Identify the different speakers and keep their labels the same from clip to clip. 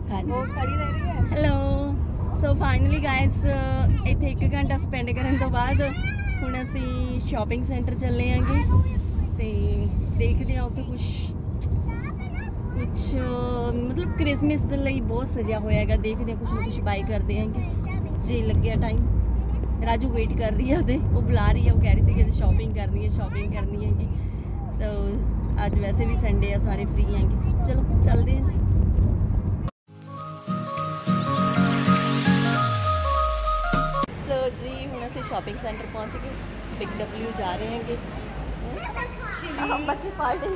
Speaker 1: हाँ जी hello so finally guys इत्थे 1 घंटा स्पेंड करने तो बाद हुण असीं शॉपिंग सेंटर चले आंगे ते देखते हैं उत्थे कुछ मतलब क्रिसमस के लिए बहुत सजा होया है। देखते हैं कुछ ना कुछ बाई करते हैं जे लगे टाइम। राजू वेट कर रही है उधे वो बुला रही है, वो कह रही थी कि शॉपिंग करनी है सो आज वैसे भी संडे है, सारे फ्री हैं। चलो चलते हैं जी। सो जी हुण असीं शॉपिंग सेंटर पहुंच गए, बिग डब्ल्यू जा रहे हैं। बच्चे पार्टी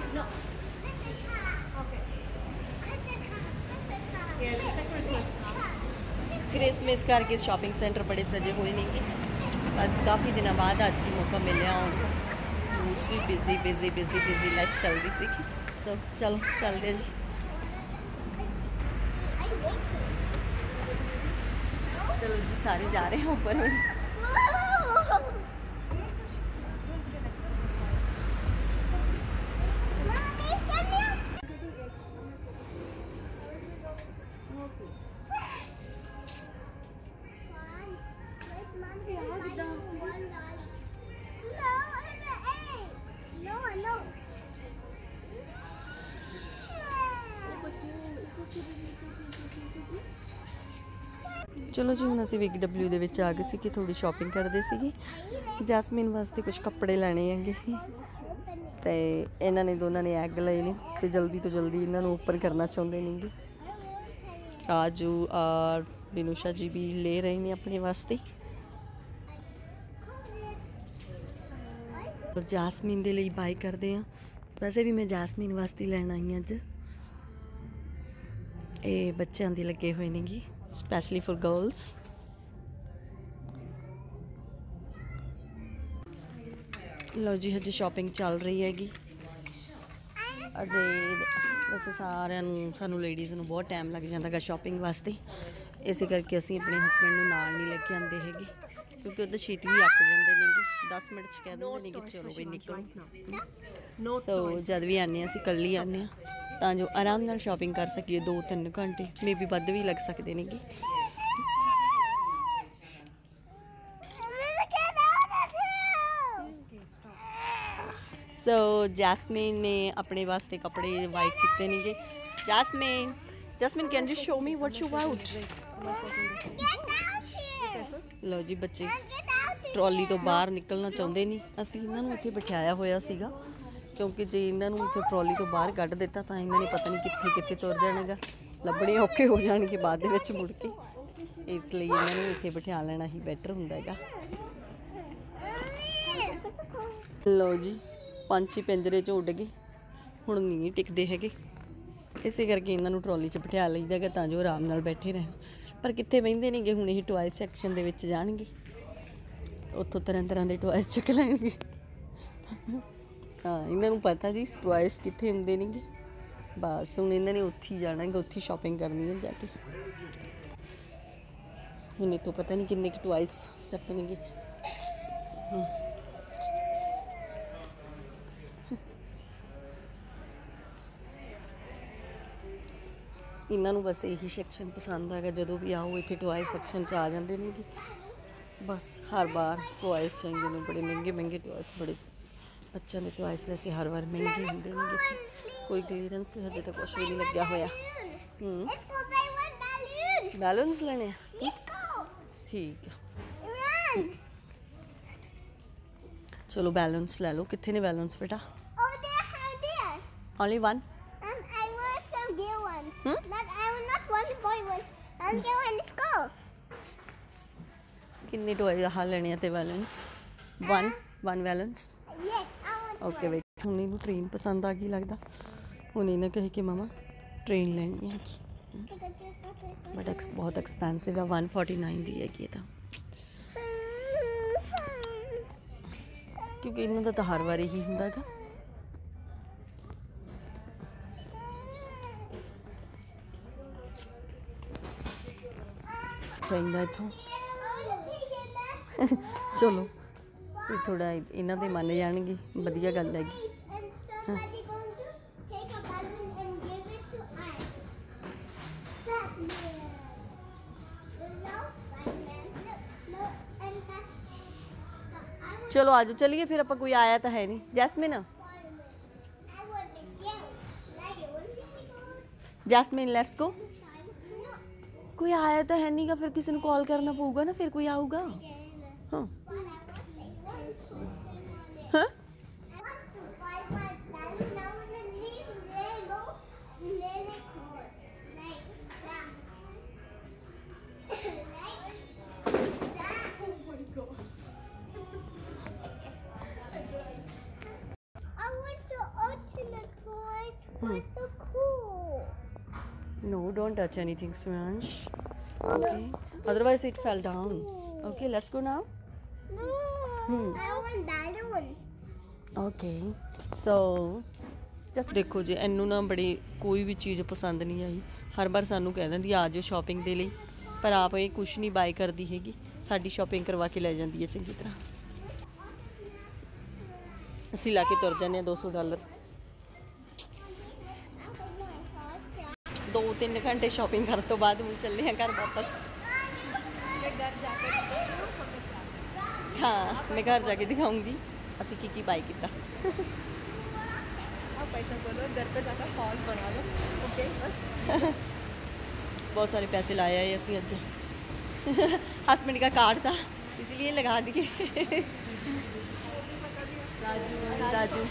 Speaker 1: क्रिसमस करके शॉपिंग सेंटर बड़े सजे हुए नहीं कि अज काफ़ी दिनों बाद अज ही मौका मिले मोस्टली बिजी लाइफ चल रही सी। सो चलो चलते जी। चलो जी सारे जा रहे हैं ऊपर। चलो जी हुण असीं बिग डब्ल्यू दे विच आ गए सी कि थोड़ी शॉपिंग करते सी। जैसमीन वास्ते कुछ कपड़े लैने हैं ते इन्हां ने दोनों ने एग लए ने ते जल्दी तो जल्दी इन्हां नूं ओपन करना चाहुंदे नेगे। राजू और बिनुषा जी भी ले रहे हैं अपने वास्ते। जैसमीन दे लई बाई करते हैं। वैसे भी मैं जैसमीन वास्ते लैन आई अज। ये बच्चों दी लगे हुए ने स्पैशली फॉर गर्ल्स। लो जी हजे शॉपिंग चल रही हैगी अजे। वैसे सारिਆਂ ਨੂੰ सानू लेडीज़ ਨੂੰ बहुत टाइम लग जाता है शॉपिंग वास्ते, इस करके असीं अपने हसबैंड ਨੂੰ नाल नहीं लेके आते हैगे क्योंकि उधर छेती भी अक जाते हैं। 10 मिनट कह देंगे नहीं कि चलो भाई निकलो। सो जब भी आने असीं कल ही आने तां जो आराम नाल शॉपिंग कर सकीए। 2-3 घंटे मे बी वध भी लग सकते हैं। सो जैसमीन ने अपने वास्ते कपड़े बाई किए नहीं। Jasmine can you show me what you want. लो जी बच्चे ट्रॉली तो बाहर निकलना चाहते नहीं। असी इन्होंने इत्थे बिठाया होया सीगा क्योंकि जे इन्होंने इत्थे ट्रॉली तो बाहर कढ़ दिता तो इन्होंने पता नहीं कित्थे कित्थे तुर जाएगा, लभने औखे हो जाएंगे बाद विच मुड़ के। इसलिए इन्होंने इत्थे बिठा लेना ही बैटर हुंदा हैगा। लो जी पंछी पिंजरे चो उड़ गए, हुण नहीं टिकते है। इस करके इन्हों ट्रॉली च बिठा लईदा है तां जो आराम नाल बैठे रहन। पर कित्थे बहिंदे नहीं गे। हुण ये टॉय सैक्शन दे विच जाणगे, उत्थों तरह तरह के टॉयस चुक लैणगे। हाँ इन्हों पता जी टॉयस कित्थे हुंदे ने गे। बस हुण इन्होंने उत्थे ही जाना है, उत्थे शॉपिंग करनी है जाके। हुण इत्थों पता नहीं किन्ने के टॉयस चकणगे। इन्हों बस यही सैक्शन पसंद है। जो भी आओ इतने टॉय सैक्शन आ जाते हैं कि बस हर बार टॉयस चाहिए ने। बड़े महंगे महंगे टॉयस, बड़े बच्चों के टॉयस वैसे हर बार महंगे होंगे ने। कोई क्लीयरेंस तो हजे तक कुछ भी नहीं लग्या होया। बैलून्स लेने ठीक है चलो बैलून्स ले लो। कितने ने बैलून्स बेटा? Only one. किन्नी टॉय हाँ लेने ते balloons? One balloons okay wait. हुण इन्हूं ट्रेन पसंद आ गई लगता। हुण इन्हें कहे कि ममा ट्रेन लेनी है बट बहुत एक्सपेंसिव है। 149 दी हैगी तो क्योंकि इन्हों तो हर बारी ही हुंदा है। चाहिए इतों चलो थोड़ा इन्हों के मन जाएंगे वधिया गल हैगी। चलो आज चलिए फिर, आप कोई आया तो है नहीं। Jasmine, Jasmine let's go. कोई आया तो है नहीं का, फिर किसी ने कॉल करना पड़ेगा ना, फिर कोई आऊगा। हाँ हाँ
Speaker 2: So cool.
Speaker 1: No, don't touch anything, Swansh. Okay. Otherwise it fell down. Okay, let's go now.
Speaker 2: No, I want balloon.
Speaker 1: Okay. So just ਦੇਖੋ ਜੀ, ਇਹਨੂੰ ਨਾ ਬੜੀ ਕੋਈ ਵੀ ਚੀਜ਼ ਪਸੰਦ ਨਹੀਂ ਆਈ। ਹਰ ਵਾਰ ਸਾਨੂੰ ਕਹਿ ਦਿੰਦੀ ਆ ਜਾਓ ਸ਼ਾਪਿੰਗ ਦੇ ਲਈ, ਪਰ ਆਪ ਇਹ ਕੁਝ ਨਹੀਂ ਬਾਏ ਕਰਦੀ ਹੈਗੀ। ਸਾਡੀ ਸ਼ਾਪਿੰਗ ਕਰਵਾ ਕੇ ਲੈ ਜਾਂਦੀ ਹੈ ਚੰਗੀ ਤਰ੍ਹਾਂ। ਅਸੀਂ ਲਾ ਕੇ ਤੁਰ ਜਾਂਦੇ ਹਾਂ $200। 2-3 घंटे शॉपिंग करने तो बाद हम चले हैं घर वापस।
Speaker 3: घर जाके
Speaker 1: हाँ, मैं घर जाके दिखाऊंगी असी की बाई किया।
Speaker 3: आप पैसा बोलो, घर पे जाकर फॉल बना लो। ओके बस।
Speaker 1: बहुत सारे पैसे लाए हैं असी अज। हस्बैंड का कार्ड था इसलिए लगा दिए। राजू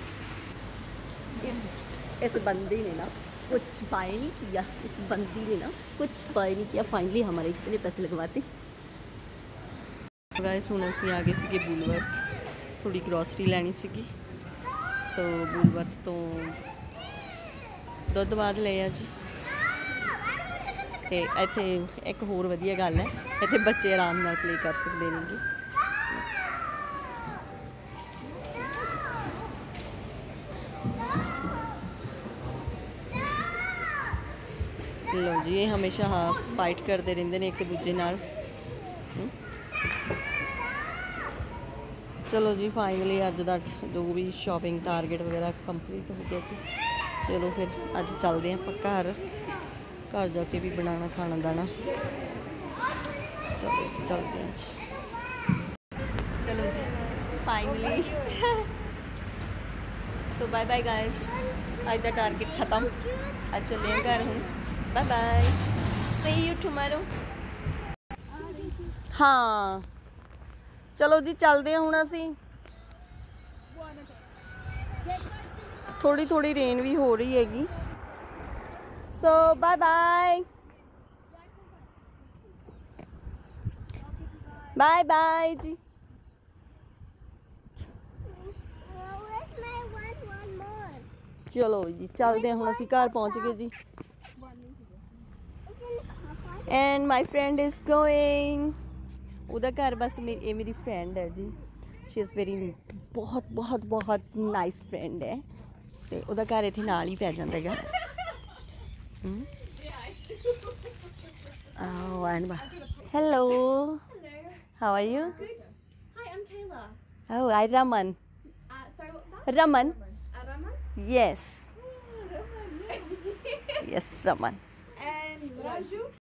Speaker 1: इस बंदी ने ना कुछ बाय नहीं किया, इस बंदी ने ना कुछ बाय नहीं किया। फाइनली हमारे इतने पैसे लगवाते। गाइस हुण असीं आ गए सीगे बूलवर्थ, थोड़ी ग्रोसरी लैनी सीगी। सो बूलवर्थ तो दुੱਧ ਬਾਅਦ ਲਿਆ ਜੀ। ਤੇ ਇੱਥੇ ਇੱਕ ਹੋਰ ਵਧੀਆ ਗੱਲ ਹੈ, ਇੱਥੇ ਬੱਚੇ ਆਰਾਮ ਨਾਲ ਪਲੇ ਕਰ ਸਕਦੇ ਨੇਗੇ। लो जी, ये हमेशा हाँ फाइट करते रहते हैं एक दूजे नाल। चलो जी फाइनली अज का जो भी शॉपिंग टारगेट वगैरह कंप्लीट हो गया जी। चलो फिर अज चलते हैं आप घर, घर जाके भी बनाना खाना दाना। चलो जी चलते हैं जी। चलो जी finally so bye bye guys, अज का टारगेट खत्म। अज चले हैं घर हूँ। Bye bye, see you tomorrow. हाँ चलो जी चलते हैं हुण असी। थोड़ी थोड़ी रेन भी हो रही हैगी। So bye bye bye bye जी। चलो जी चलते हैं हुण असी घर पहुँच गए जी। And my friend is going. उदा घर बस ये मेरी फ्रेंड है जी। शी इज़ वेरी बहुत बहुत बहुत नाइस फ्रेंड है। तो उदा घर इत्थे नाल ही पै जांदा हैगा। Oh, and hello. How are you?
Speaker 3: Good. Hi, I'm Kayla.
Speaker 1: Oh, I'm Raman.
Speaker 3: Sorry, what was that?
Speaker 1: Raman.
Speaker 3: Raman?
Speaker 1: Yes.
Speaker 3: Raman.
Speaker 1: Yes, Raman.
Speaker 3: And Raju?